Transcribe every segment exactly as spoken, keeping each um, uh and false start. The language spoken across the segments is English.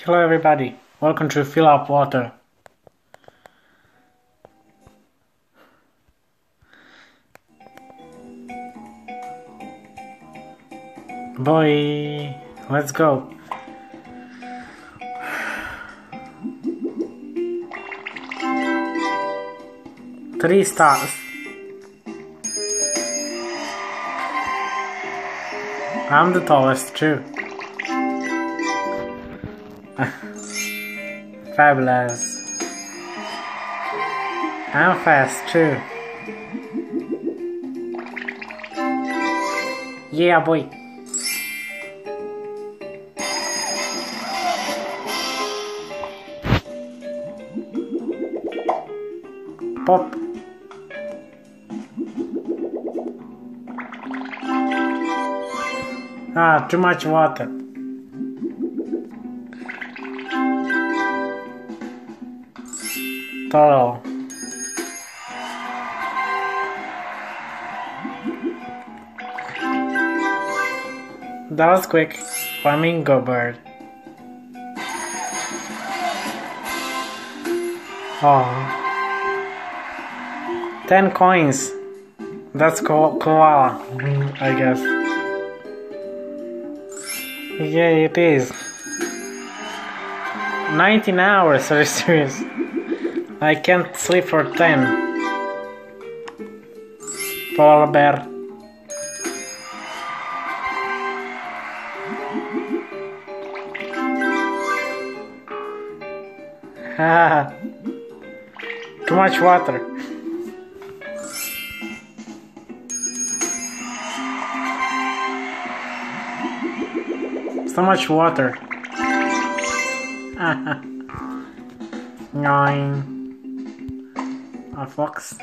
Hello everybody, welcome to Fill Up Water. Boy, let's go. Three stars. I'm the tallest too. Fabulous. I'm fast too. Yeah, boy. Pop. Ah, too much water. Total. That was quick. Flamingo bird. Oh. Ten coins. That's ko koala, I guess. Yeah, it is. nineteen hours, are you serious? I can't sleep for ten. Polar bear. Haha. Too much water. So much water. Nine. A fox.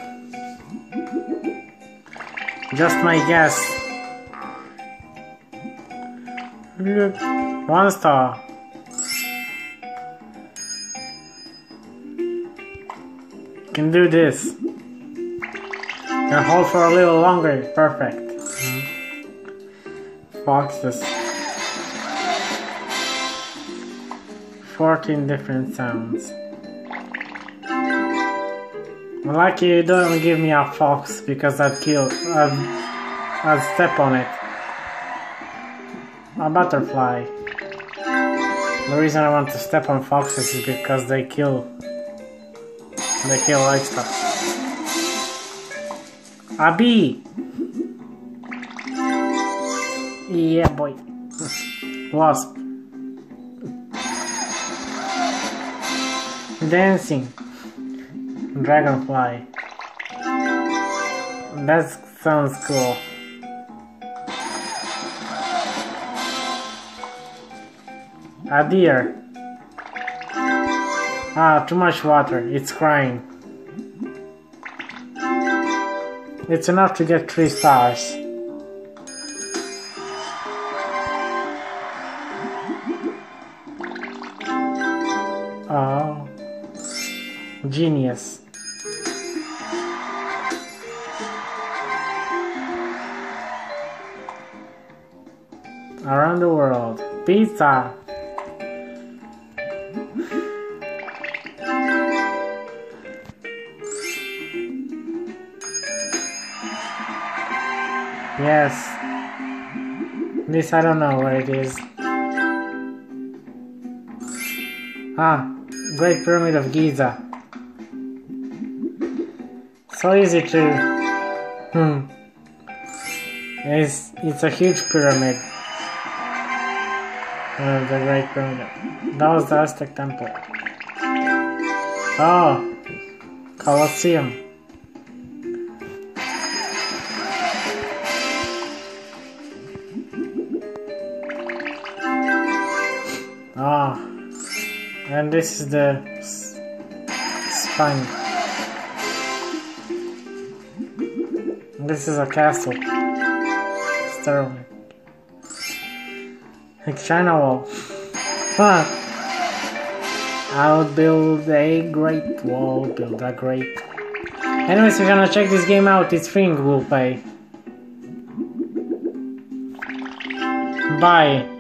Just my guess. Look. One star. Can do this. And hold for a little longer. Perfect. Mm-hmm. Foxes. fourteen different sounds. Lucky you don't give me a fox because I'd kill. I'd, I'd step on it. A butterfly. The reason I want to step on foxes is because they kill. They kill livestock. A bee! Yeah, boy. Wasp. Dancing. Dragonfly. That sounds cool. A deer. Ah, too much water. It's crying. It's enough to get three stars. Oh. Genius. Around the world. Pizza. Yes. This I don't know what it is. Ah, Great Pyramid of Giza. So easy to... Hmm. It's, it's a huge pyramid. Uh, the Great Pyramid. That was the Aztec Temple. Oh! Colosseum. Ah. And this is the spine. This is a castle. Sterling. Like China Wall. Huh. I'll build a great wall, build a great... Anyways, if you wanna check this game out, it's free in Google Play. Bye.